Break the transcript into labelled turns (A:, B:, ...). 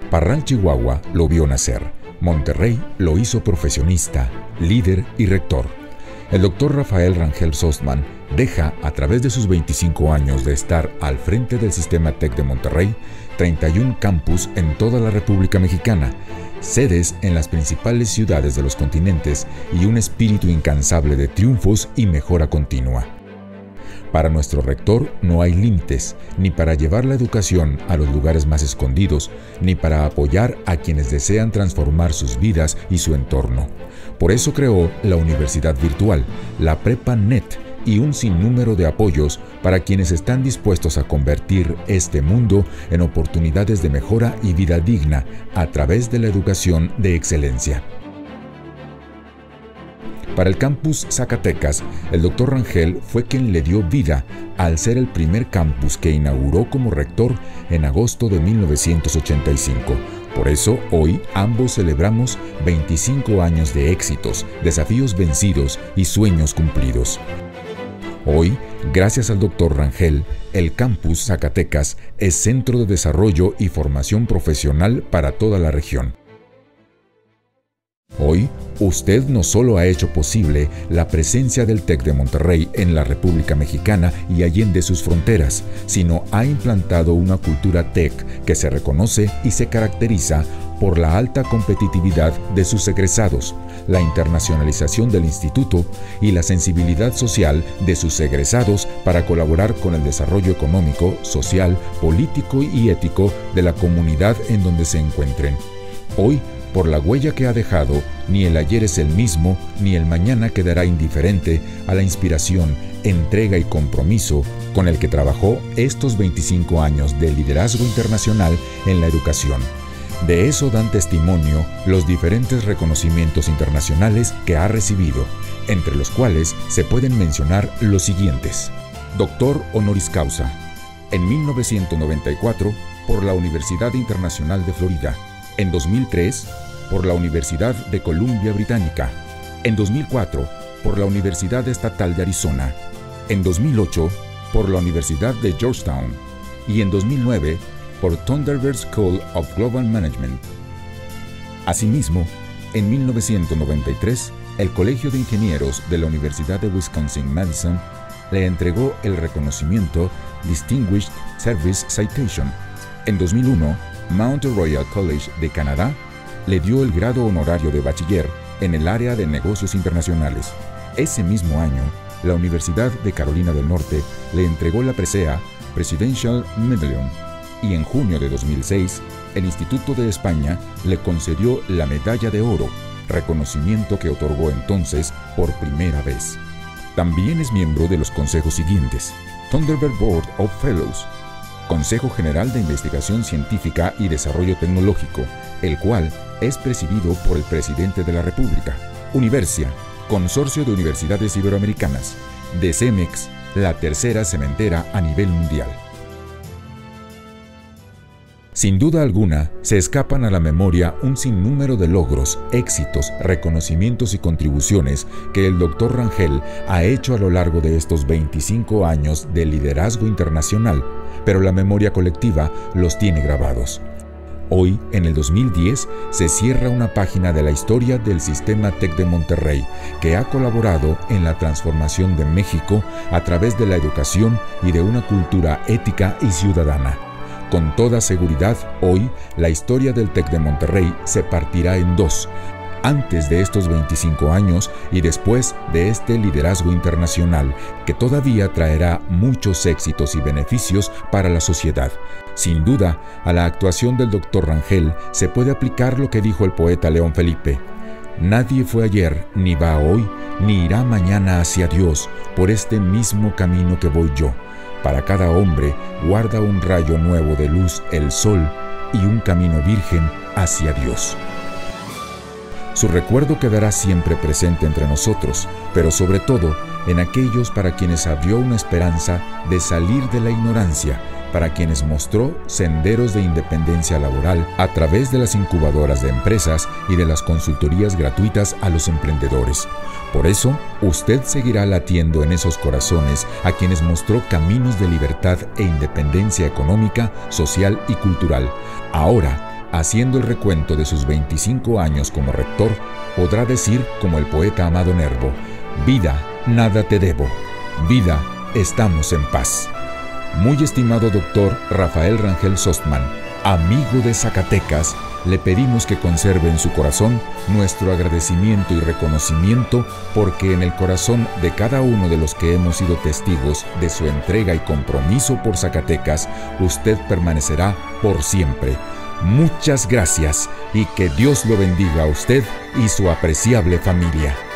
A: Parral, Chihuahua, lo vio nacer. Monterrey lo hizo profesionista, líder y rector. El doctor Rafael Rangel Sostman deja, a través de sus 25 años de estar al frente del Sistema TEC de Monterrey, 31 campus en toda la República Mexicana, sedes en las principales ciudades de los continentes y un espíritu incansable de triunfos y mejora continua. Para nuestro rector no hay límites, ni para llevar la educación a los lugares más escondidos, ni para apoyar a quienes desean transformar sus vidas y su entorno. Por eso creó la Universidad Virtual, la Prepa Net y un sinnúmero de apoyos para quienes están dispuestos a convertir este mundo en oportunidades de mejora y vida digna a través de la educación de excelencia. Para el campus Zacatecas, el Dr. Rangel fue quien le dio vida al ser el primer campus que inauguró como rector en agosto de 1985. Por eso, hoy ambos celebramos 25 años de éxitos, desafíos vencidos y sueños cumplidos. Hoy, gracias al Dr. Rangel, el campus Zacatecas es centro de desarrollo y formación profesional para toda la región. Hoy, usted no solo ha hecho posible la presencia del TEC de Monterrey en la República Mexicana y allende sus fronteras, sino ha implantado una cultura TEC que se reconoce y se caracteriza por la alta competitividad de sus egresados, la internacionalización del instituto y la sensibilidad social de sus egresados para colaborar con el desarrollo económico, social, político y ético de la comunidad en donde se encuentren. Hoy, por la huella que ha dejado, ni el ayer es el mismo, ni el mañana quedará indiferente a la inspiración, entrega y compromiso con el que trabajó estos 25 años de liderazgo internacional en la educación. De eso dan testimonio los diferentes reconocimientos internacionales que ha recibido, entre los cuales se pueden mencionar los siguientes. Doctor honoris causa, en 1994 por la Universidad Internacional de Florida, en 2003 por la Universidad de Columbia Británica, en 2004 por la Universidad Estatal de Arizona, en 2008 por la Universidad de Georgetown y en 2009 por Thunderbird School of Global Management. Asimismo, en 1993, el Colegio de Ingenieros de la Universidad de Wisconsin-Madison le entregó el reconocimiento Distinguished Service Citation. En 2001, Mount Royal College de Canadá le dio el grado honorario de bachiller en el área de negocios internacionales. Ese mismo año, la Universidad de Carolina del Norte le entregó la presea Presidential Medallion y en junio de 2006, el Instituto de España le concedió la Medalla de Oro, reconocimiento que otorgó entonces por primera vez. También es miembro de los consejos siguientes: Thunderbird Board of Fellows, Consejo General de Investigación Científica y Desarrollo Tecnológico, el cual es presidido por el Presidente de la República; Universia, Consorcio de Universidades Iberoamericanas; de CEMEX, la tercera cementera a nivel mundial. Sin duda alguna, se escapan a la memoria un sinnúmero de logros, éxitos, reconocimientos y contribuciones que el Dr. Rangel ha hecho a lo largo de estos 25 años de liderazgo internacional, pero la memoria colectiva los tiene grabados. Hoy, en el 2010, se cierra una página de la historia del Sistema TEC de Monterrey, que ha colaborado en la transformación de México a través de la educación y de una cultura ética y ciudadana. Con toda seguridad, hoy, la historia del TEC de Monterrey se partirá en dos: antes de estos 25 años y después de este liderazgo internacional, que todavía traerá muchos éxitos y beneficios para la sociedad. Sin duda, a la actuación del Dr. Rangel se puede aplicar lo que dijo el poeta León Felipe: nadie fue ayer, ni va hoy, ni irá mañana hacia Dios, por este mismo camino que voy yo. Para cada hombre guarda un rayo nuevo de luz el sol y un camino virgen hacia Dios. Su recuerdo quedará siempre presente entre nosotros, pero sobre todo en aquellos para quienes abrió una esperanza de salir de la ignorancia, para quienes mostró senderos de independencia laboral a través de las incubadoras de empresas y de las consultorías gratuitas a los emprendedores. Por eso, usted seguirá latiendo en esos corazones a quienes mostró caminos de libertad e independencia económica, social y cultural. Ahora, haciendo el recuento de sus 25 años como rector, podrá decir como el poeta Amado Nervo: vida, nada te debo. Vida, estamos en paz. Muy estimado doctor Rafael Rangel Sostman, amigo de Zacatecas, le pedimos que conserve en su corazón nuestro agradecimiento y reconocimiento, porque en el corazón de cada uno de los que hemos sido testigos de su entrega y compromiso por Zacatecas, usted permanecerá por siempre. Muchas gracias y que Dios lo bendiga a usted y su apreciable familia.